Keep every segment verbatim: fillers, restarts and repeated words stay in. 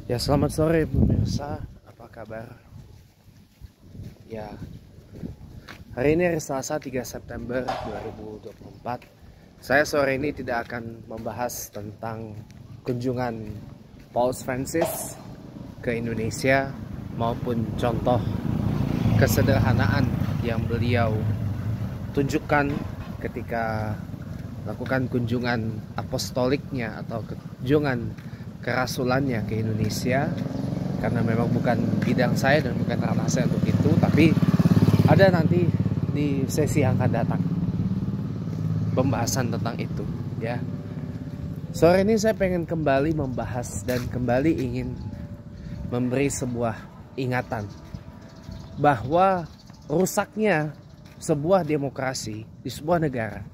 Ya, selamat sore pemirsa, apa kabar? Ya, hari ini hari Selasa tiga September dua ribu dua puluh empat. Saya sore ini tidak akan membahas tentang kunjungan Paus Francis ke Indonesia maupun contoh kesederhanaan yang beliau tunjukkan ketika melakukan kunjungan apostoliknya atau kunjungan kerasulannya ke Indonesia, karena memang bukan bidang saya dan bukan ranah saya untuk itu. Tapi ada nanti di sesi yang akan datang pembahasan tentang itu, ya. Sore ini saya pengen kembali membahas dan kembali ingin memberi sebuah ingatan bahwa rusaknya sebuah demokrasi di sebuah negara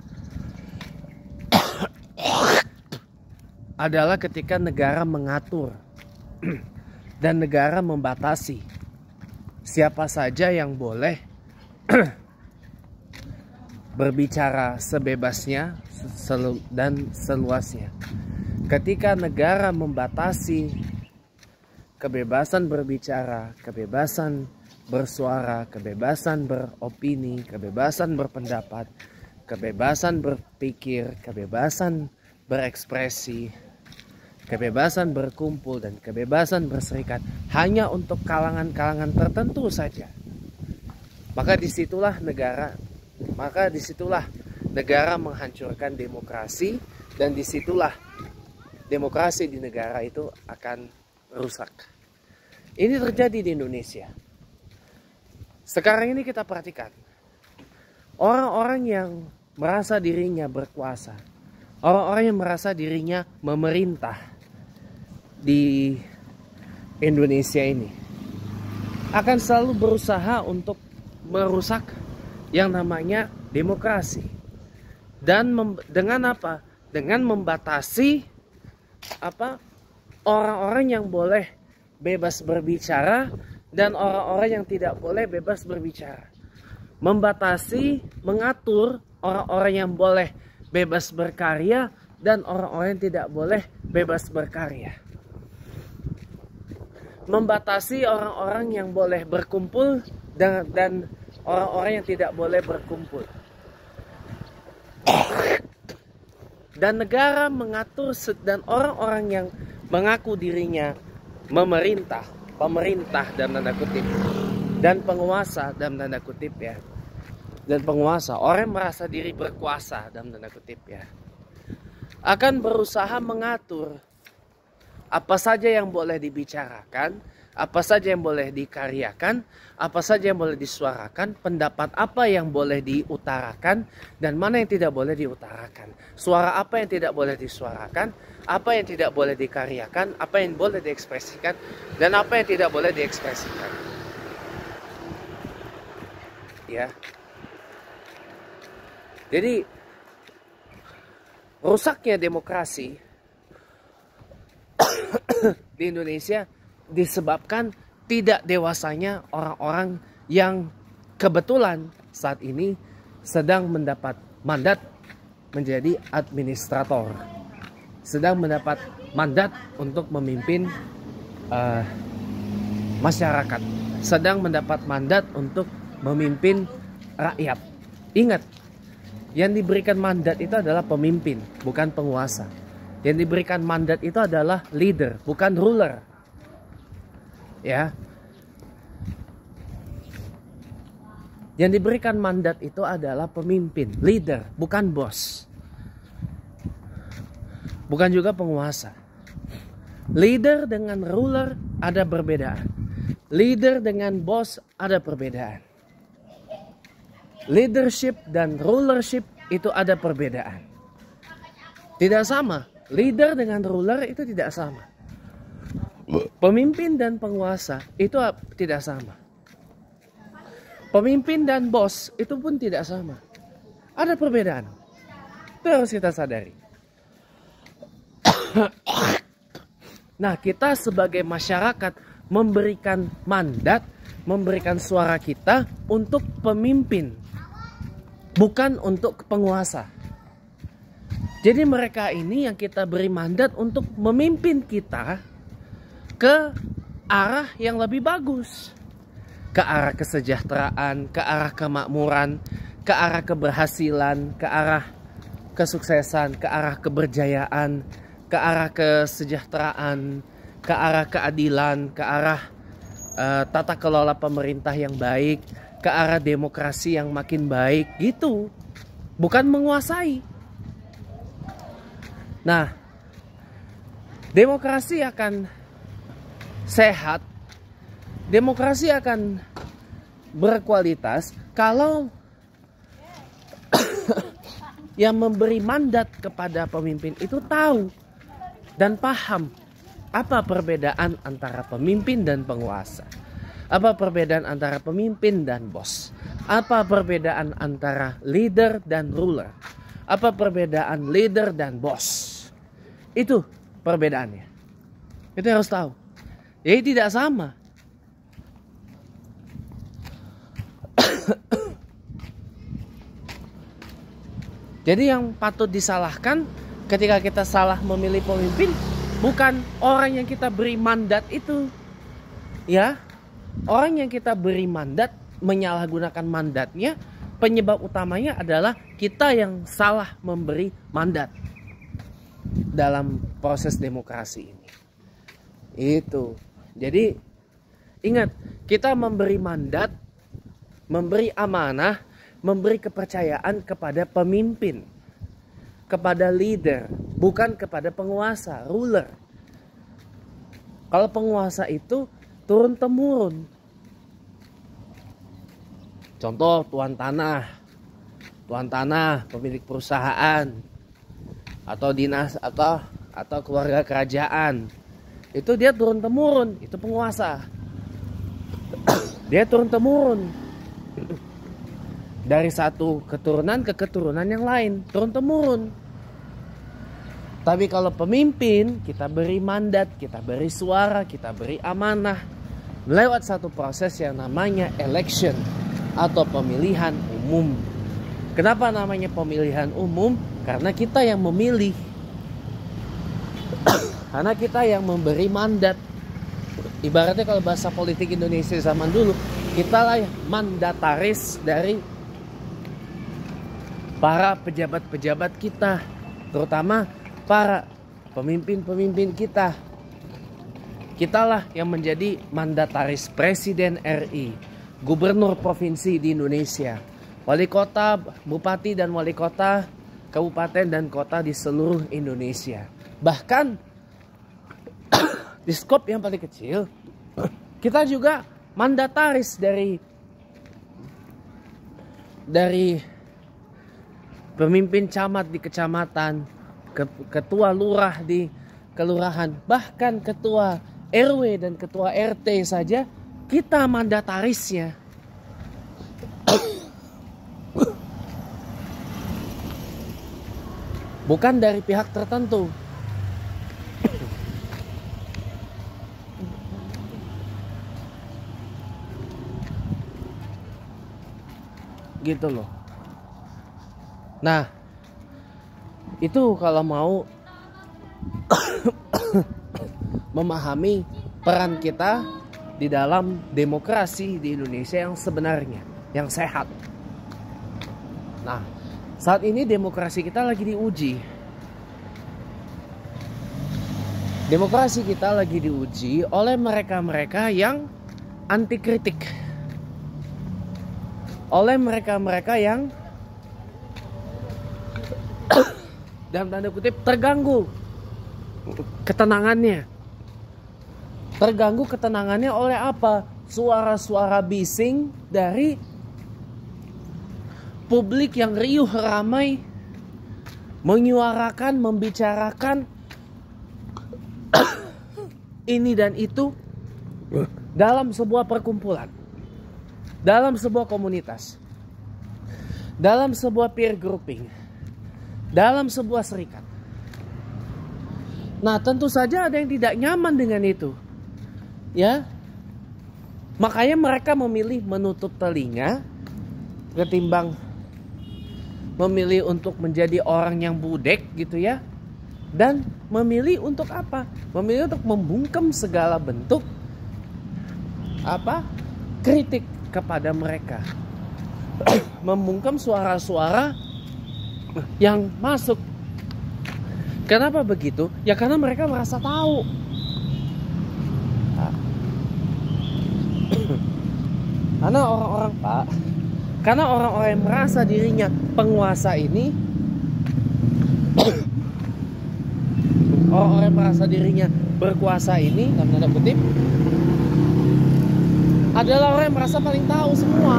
adalah ketika negara mengatur dan negara membatasi siapa saja yang boleh berbicara sebebasnya dan seluasnya. Ketika negara membatasi kebebasan berbicara, kebebasan bersuara, kebebasan beropini, kebebasan berpendapat, kebebasan berpikir, kebebasan berekspresi, kebebasan berkumpul dan kebebasan berserikat hanya untuk kalangan-kalangan tertentu saja, maka disitulah negara maka disitulah negara menghancurkan demokrasi, dan disitulah demokrasi di negara itu akan rusak. Ini terjadi di Indonesia. Sekarang ini kita perhatikan orang-orang yang merasa dirinya berkuasa, orang-orang yang merasa dirinya memerintah di Indonesia ini akan selalu berusaha untuk merusak yang namanya demokrasi. Dan dengan apa? Dengan membatasi apa? Orang-orang yang boleh bebas berbicara dan orang-orang yang tidak boleh bebas berbicara. Membatasi, mengatur orang-orang yang boleh bebas berkarya dan orang-orang yang tidak boleh bebas berkarya. Membatasi orang-orang yang boleh berkumpul dan, dan orang-orang yang tidak boleh berkumpul. Dan negara mengatur, dan orang-orang yang mengaku dirinya memerintah, pemerintah dalam tanda kutip, dan penguasa dalam tanda kutip, ya. Dan penguasa, orang yang merasa diri berkuasa dalam tanda kutip, ya, akan berusaha mengatur apa saja yang boleh dibicarakan, apa saja yang boleh dikaryakan, apa saja yang boleh disuarakan, pendapat apa yang boleh diutarakan, dan mana yang tidak boleh diutarakan. Suara apa yang tidak boleh disuarakan, apa yang tidak boleh dikaryakan, apa yang boleh diekspresikan, dan apa yang tidak boleh diekspresikan. Ya. Jadi, rusaknya demokrasi di Indonesia disebabkan tidak dewasanya orang-orang yang kebetulan saat ini sedang mendapat mandat menjadi administrator, sedang mendapat mandat untuk memimpin uh, masyarakat, sedang mendapat mandat untuk memimpin rakyat. Ingat, yang diberikan mandat itu adalah pemimpin, bukan penguasa. Yang diberikan mandat itu adalah leader, bukan ruler. Ya. Yang diberikan mandat itu adalah pemimpin, leader, bukan bos. Bukan juga penguasa. Leader dengan ruler ada perbedaan. Leader dengan bos ada perbedaan. Leadership dan rulership itu ada perbedaan. Tidak sama. Leader dengan ruler itu tidak sama. Pemimpin dan penguasa itu tidak sama. Pemimpin dan bos itu pun tidak sama. Ada perbedaan. Itu harus kita sadari. Nah, kita sebagai masyarakat memberikan mandat, memberikan suara kita untuk pemimpin, bukan untuk penguasa. Jadi mereka ini yang kita beri mandat untuk memimpin kita, ke arah yang lebih bagus, ke arah kesejahteraan, ke arah kemakmuran, ke arah keberhasilan, ke arah kesuksesan, ke arah keberjayaan, ke arah kesejahteraan, ke arah keadilan, ke arah uh, tata kelola pemerintah yang baik, ke arah demokrasi yang makin baik gitu. Bukan menguasai. Nah, demokrasi akan sehat, demokrasi akan berkualitas kalau yang memberi mandat kepada pemimpin itu tahu dan paham apa perbedaan antara pemimpin dan penguasa, apa perbedaan antara pemimpin dan bos, apa perbedaan antara leader dan ruler, apa perbedaan leader dan bos. Itu perbedaannya. Itu harus tahu. Jadi tidak sama. Jadi yang patut disalahkan ketika kita salah memilih pemimpin bukan orang yang kita beri mandat itu. Ya, orang yang kita beri mandat menyalahgunakan mandatnya, penyebab utamanya adalah kita yang salah memberi mandat dalam proses demokrasi ini. Itu. Jadi ingat, kita memberi mandat, memberi amanah, memberi kepercayaan kepada pemimpin, kepada leader, bukan kepada penguasa, ruler. Kalau penguasa itu turun temurun. Contoh tuan tanah, tuan tanah, pemilik perusahaan, atau dinas atau atau keluarga kerajaan. Itu dia turun temurun, itu penguasa. Dia turun temurun. Dari satu keturunan ke keturunan yang lain, turun temurun. Tapi kalau pemimpin, kita beri mandat, kita beri suara, kita beri amanah lewat satu proses yang namanya election atau pemilihan umum. Kenapa namanya pemilihan umum? Karena kita yang memilih. Karena kita yang memberi mandat. Ibaratnya kalau bahasa politik Indonesia zaman dulu, kitalah mandataris dari para pejabat-pejabat kita, terutama para pemimpin-pemimpin kita. Kitalah yang menjadi mandataris Presiden R I, gubernur provinsi di Indonesia, wali kota, bupati dan wali kota, kabupaten dan kota di seluruh Indonesia. Bahkan di skop yang paling kecil, kita juga mandataris dari dari pemimpin camat di kecamatan, ketua lurah di kelurahan, bahkan ketua R W dan ketua R T saja kita mandatarisnya. Bukan dari pihak tertentu. Gitu loh. Nah, itu kalau mau memahami peran kita di dalam demokrasi di Indonesia yang sebenarnya, yang sehat. Nah, saat ini demokrasi kita lagi diuji. Demokrasi kita lagi diuji oleh mereka-mereka yang anti kritik. Oleh mereka-mereka yang dalam tanda kutip terganggu ketenangannya. Terganggu ketenangannya oleh apa? Suara-suara bising dari publik yang riuh ramai menyuarakan, membicarakan ini dan itu dalam sebuah perkumpulan, dalam sebuah komunitas, dalam sebuah peer grouping, dalam sebuah serikat. Nah, tentu saja ada yang tidak nyaman dengan itu. Ya. Makanya mereka memilih menutup telinga ketimbang memilih untuk menjadi orang yang budek gitu ya. dan memilih untuk apa? Memilih untuk membungkam segala bentuk apa? Kritik kepada mereka. Membungkam suara-suara yang masuk. Kenapa begitu? Ya karena mereka merasa tahu. Karena orang-orang Pak, karena orang-orang yang merasa dirinya penguasa ini, orang-orang yang merasa dirinya berkuasa ini, dalam tanda kutip, adalah orang yang merasa paling tahu semua.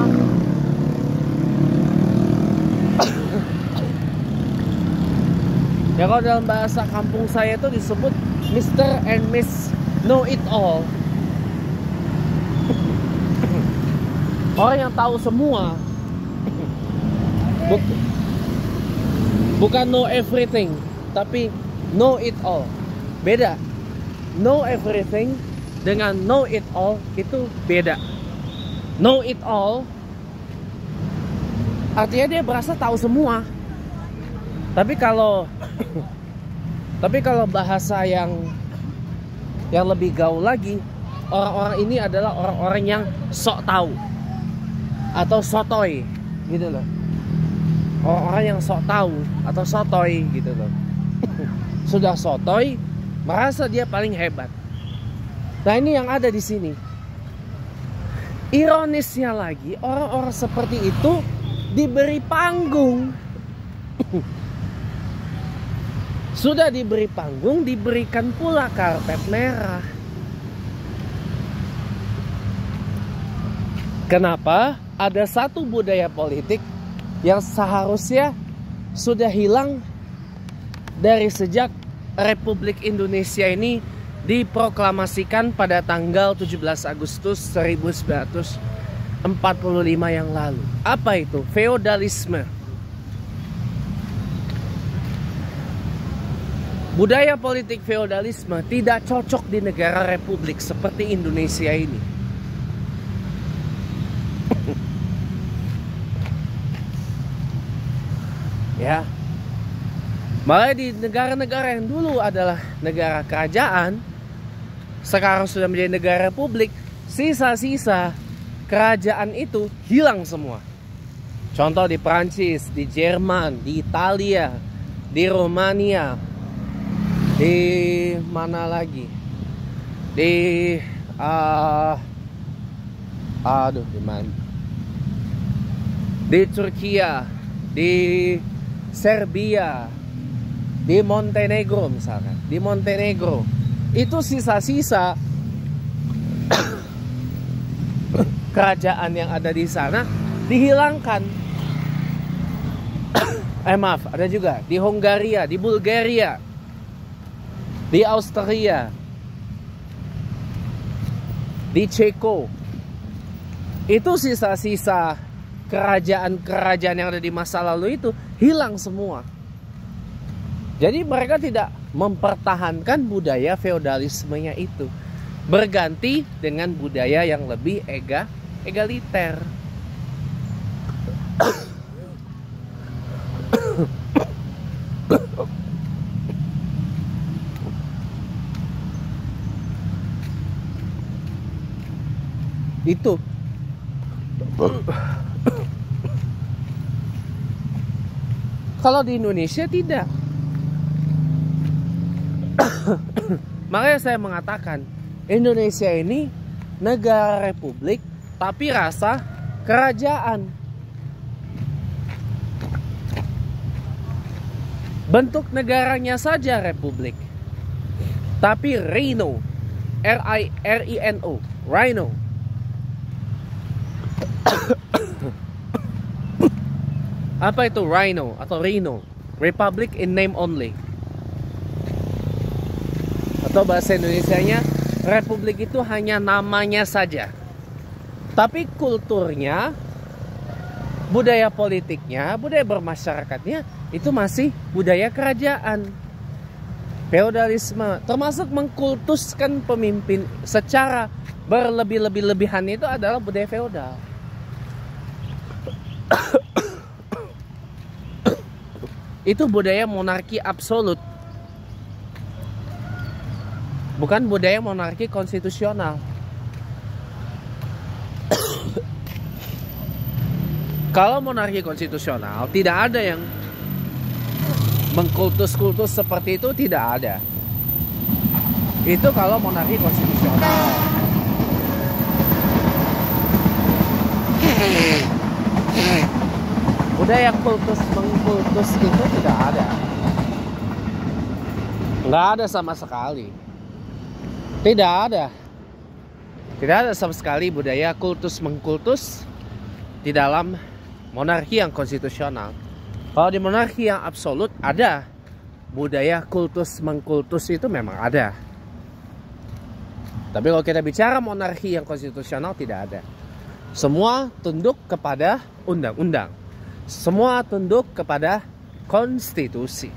Ya kalau dalam bahasa kampung saya itu disebut Mister and Miss Know It All. Orang yang tahu semua. Buk Bukan know everything, tapi know it all. Beda. Know everything dengan know it all itu beda. Know it all artinya dia berasa tahu semua. Tapi kalau tapi kalau bahasa yang yang lebih gaul lagi, orang-orang ini adalah orang-orang yang sok tahu atau sotoy gitu loh. Orang-orang yang sok tahu atau sotoy gitu loh. Sudah sotoy, merasa dia paling hebat. Nah, ini yang ada di sini. Ironisnya lagi, orang-orang seperti itu diberi panggung. Sudah diberi panggung, diberikan pula karpet merah. Kenapa? Ada satu budaya politik yang seharusnya sudah hilang dari sejak Republik Indonesia ini diproklamasikan pada tanggal tujuh belas Agustus seribu sembilan ratus empat puluh lima yang lalu. Apa itu? Feodalisme. Budaya politik feodalisme tidak cocok di negara republik seperti Indonesia ini. Ya, malah di negara-negara yang dulu adalah negara kerajaan, sekarang sudah menjadi negara republik, sisa-sisa kerajaan itu hilang semua. Contoh di Prancis, di Jerman, di Italia, di Romania, di mana lagi? Di uh, aduh di mana? Di Turkiya, di Serbia, di Montenegro misalkan. Di Montenegro itu sisa-sisa kerajaan yang ada di sana dihilangkan. Eh maaf, ada juga di Hongaria, di Bulgaria, di Austria, di Ceko. Itu sisa-sisa kerajaan-kerajaan yang ada di masa lalu itu hilang semua. Jadi mereka tidak mempertahankan budaya feodalismenya itu, berganti dengan budaya yang lebih ega, egaliter. Itu kalau di Indonesia tidak. Makanya saya mengatakan Indonesia ini negara republik tapi rasa kerajaan. Bentuk negaranya saja republik, tapi Rhino, R I R I N O, Rhino. Apa itu Rhino atau Rhino? Republic in name only. Atau bahasa Indonesianya, republik itu hanya namanya saja. Tapi kulturnya, budaya politiknya, budaya bermasyarakatnya itu masih budaya kerajaan. Feodalisme, termasuk mengkultuskan pemimpin secara berlebih-lebih-lebihan itu adalah budaya feodal. Itu budaya monarki absolut. bukan budaya monarki konstitusional. Kalau monarki konstitusional tidak ada yang mengkultus-kultus seperti itu, tidak ada. Itu kalau monarki konstitusional. Budaya kultus mengkultus itu tidak ada. Nggak ada sama sekali. Tidak ada. Tidak ada sama sekali budaya kultus mengkultus di dalam monarki yang konstitusional. Kalau di monarki yang absolut ada budaya kultus mengkultus, itu memang ada. Tapi kalau kita bicara monarki yang konstitusional, tidak ada. Semua tunduk kepada undang-undang. Semua tunduk kepada konstitusi.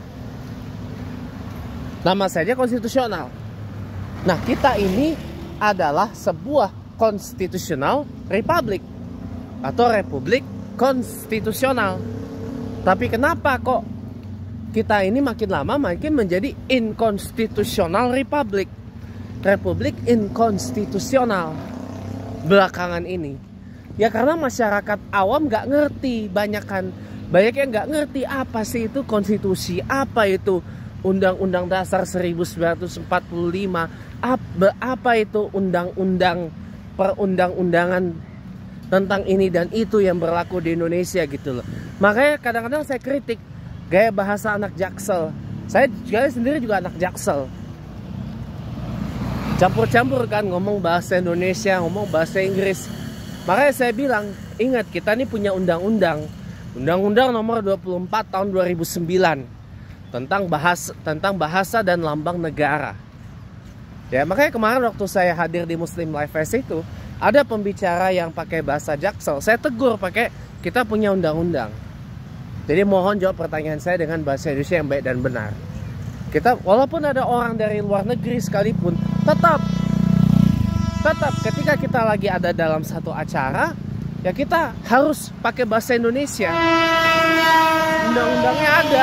Nama saja konstitusional. Nah, kita ini adalah sebuah constitutional republic atau republik konstitusional. Tapi kenapa kok kita ini makin lama makin menjadi inconstitutional republic, republik inkonstitusional belakangan ini? Ya karena masyarakat awam nggak ngerti, banyak kan banyak yang nggak ngerti apa sih itu konstitusi, apa itu Undang-Undang Dasar seribu sembilan ratus empat puluh lima, apa, apa itu undang-undang perundang-undangan tentang ini dan itu yang berlaku di Indonesia gitu loh. Makanya kadang-kadang saya kritik gaya bahasa anak Jaksel. Saya juga sendiri juga anak Jaksel. Campur-campur kan, ngomong bahasa Indonesia, ngomong bahasa Inggris. Makanya saya bilang, ingat kita ini punya undang-undang. Undang-undang nomor dua puluh empat tahun dua ribu sembilan tentang bahasa tentang bahasa dan lambang negara. Ya, makanya kemarin waktu saya hadir di Muslim Life Fest itu, ada pembicara yang pakai bahasa Jaksel. Saya tegur pakai, kita punya undang-undang. Jadi mohon jawab pertanyaan saya dengan bahasa Indonesia yang baik dan benar. Kita, walaupun ada orang dari luar negeri sekalipun, tetap, tetap ketika kita lagi ada dalam satu acara, ya kita harus pakai bahasa Indonesia. Undang-undangnya ada.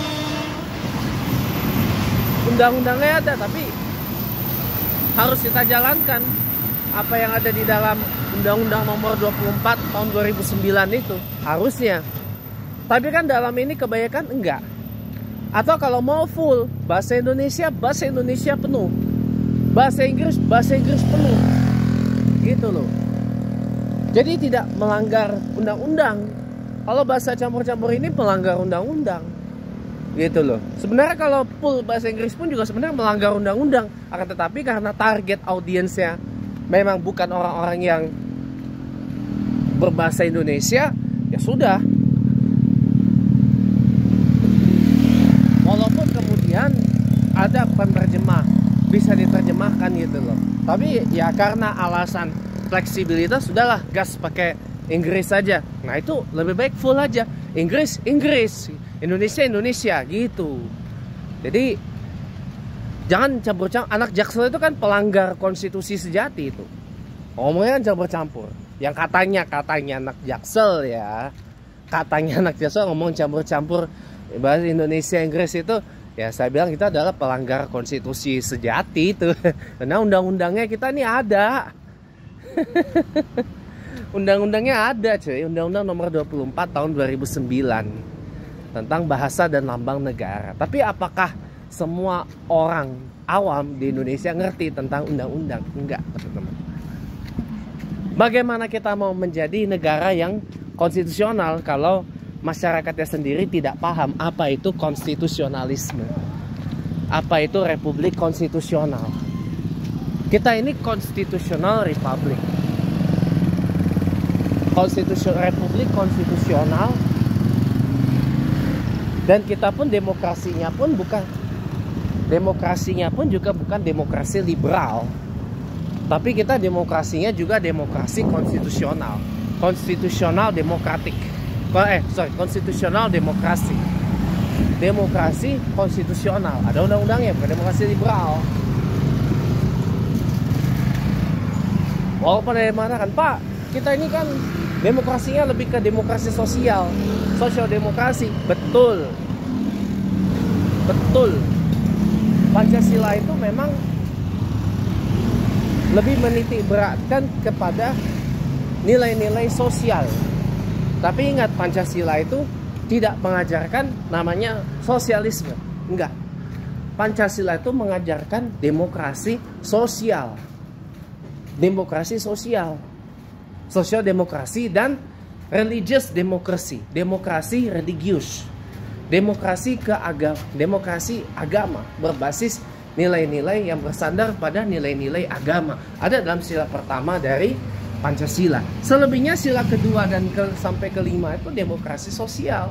Undang-undangnya ada, tapi harus kita jalankan apa yang ada di dalam Undang-Undang nomor dua puluh empat tahun dua ribu sembilan itu, harusnya. Tapi kan dalam ini kebanyakan enggak. Atau kalau mau full bahasa Indonesia, bahasa Indonesia penuh, bahasa Inggris, bahasa Inggris penuh, gitu loh. Jadi tidak melanggar undang-undang. Kalau bahasa campur-campur ini melanggar undang-undang, gitu loh. Sebenarnya kalau full bahasa Inggris pun juga sebenarnya melanggar undang-undang. Akan tetapi karena target audiensnya memang bukan orang-orang yang berbahasa Indonesia, ya sudah. Walaupun kemudian ada penerjemah, bisa diterjemahkan gitu loh. Tapi ya karena alasan fleksibilitas, sudahlah gas pakai Inggris saja. Nah itu lebih baik full aja. Inggris, Inggris, Indonesia, Indonesia gitu. Jadi jangan campur-campur. Anak Jaksel itu kan pelanggar konstitusi sejati itu. Ngomongnya kan campur-campur. Yang katanya, katanya anak Jaksel ya. Katanya anak Jaksel ngomong campur-campur bahasa Indonesia, Inggris itu. Ya saya bilang kita adalah pelanggar konstitusi sejati itu. Karena undang-undangnya kita nih ada. Undang-undangnya ada cuy. Undang-undang nomor dua puluh empat tahun dua ribu sembilan. Tentang bahasa dan lambang negara. Tapi apakah semua orang awam di Indonesia ngerti tentang undang-undang? Enggak, teman-teman. Bagaimana kita mau menjadi negara yang konstitusional kalau masyarakatnya sendiri tidak paham apa itu konstitusionalisme, apa itu republik konstitusional? Kita ini konstitusional republik, konstitusional republik konstitusional. Dan kita pun demokrasinya pun bukan demokrasinya pun juga bukan demokrasi liberal. Tapi kita demokrasinya juga demokrasi konstitusional. Konstitusional demokratik. Eh, sorry, konstitusional demokrasi. Demokrasi konstitusional. Ada undang-undangnya, bukan demokrasi liberal. Walaupun dari mana kan, Pak, kita ini kan demokrasinya lebih ke demokrasi sosial, sosial demokrasi. Betul, betul. Pancasila itu memang lebih menitik beratkan kepada nilai-nilai sosial. Tapi ingat, Pancasila itu tidak mengajarkan namanya sosialisme. Enggak. Pancasila itu mengajarkan demokrasi sosial. Demokrasi sosial. Sosial demokrasi dan religious demokrasi. Demokrasi religius. Demokrasi keagama, demokrasi agama berbasis nilai-nilai yang bersandar pada nilai-nilai agama. Ada dalam sila pertama dari Pancasila. Selebihnya sila kedua dan ke, sampai kelima itu demokrasi sosial.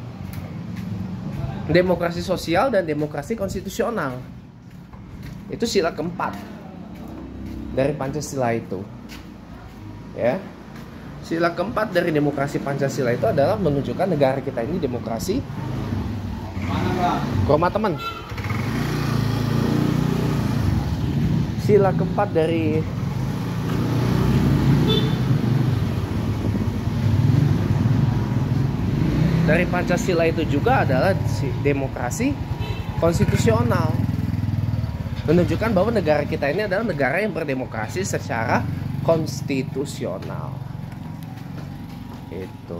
Demokrasi sosial dan demokrasi konstitusional. Itu sila keempat dari Pancasila itu. Ya. Sila keempat dari demokrasi Pancasila itu adalah menunjukkan negara kita ini demokrasi. Ke rumah teman. Sila keempat dari dari Pancasila itu juga adalah demokrasi konstitusional. Menunjukkan bahwa negara kita ini adalah negara yang berdemokrasi secara konstitusional. Itu.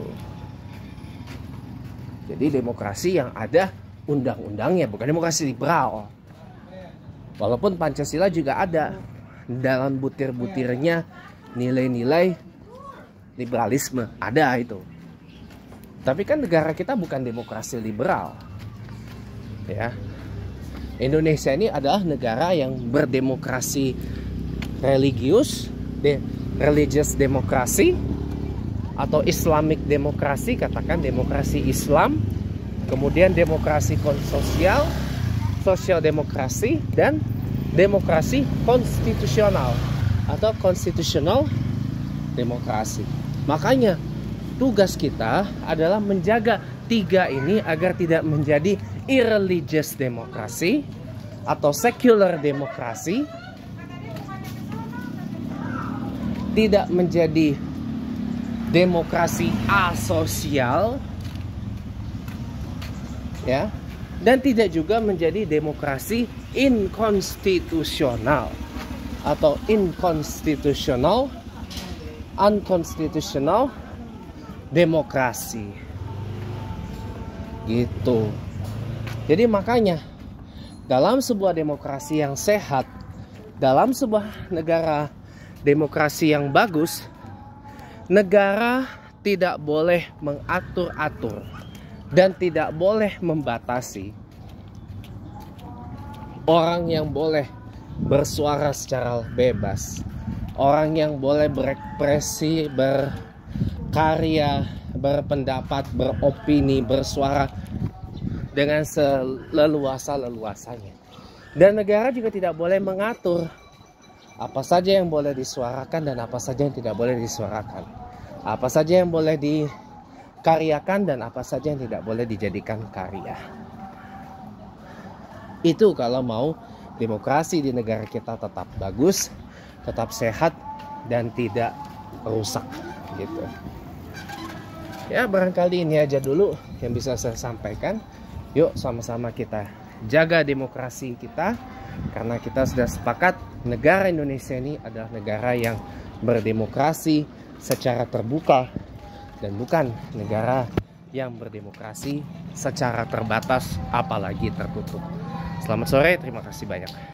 Jadi demokrasi yang ada undang-undangnya, bukan demokrasi liberal. Walaupun Pancasila juga ada dalam butir-butirnya nilai-nilai liberalisme, ada itu. Tapi kan negara kita bukan demokrasi liberal. Ya. Indonesia ini adalah negara yang berdemokrasi religius, de, religious demokrasi atau Islamic demokrasi, katakan demokrasi Islam, kemudian demokrasi sosial, sosial demokrasi, dan demokrasi konstitusional atau konstitusional demokrasi. Makanya tugas kita adalah menjaga tiga ini agar tidak menjadi irreligious demokrasi atau secular demokrasi, tidak menjadi demokrasi asosial, ya, dan tidak juga menjadi demokrasi inkonstitusional atau inkonstitusional, unconstitutional demokrasi. Gitu. Jadi makanya dalam sebuah demokrasi yang sehat, dalam sebuah negara demokrasi yang bagus, negara tidak boleh mengatur-atur dan tidak boleh membatasi orang yang boleh bersuara secara bebas, orang yang boleh berekspresi, berkarya, berpendapat, beropini, bersuara dengan seleluasa-leluasanya. Dan negara juga tidak boleh mengatur apa saja yang boleh disuarakan dan apa saja yang tidak boleh disuarakan, apa saja yang boleh dikaryakan dan apa saja yang tidak boleh dijadikan karya. Itu kalau mau demokrasi di negara kita tetap bagus, tetap sehat, dan tidak rusak gitu. Ya, barangkali ini aja dulu yang bisa saya sampaikan. Yuk sama-sama kita jaga demokrasi kita, karena kita sudah sepakat negara Indonesia ini adalah negara yang berdemokrasi secara terbuka dan bukan negara yang berdemokrasi secara terbatas apalagi tertutup. Selamat sore, terima kasih banyak.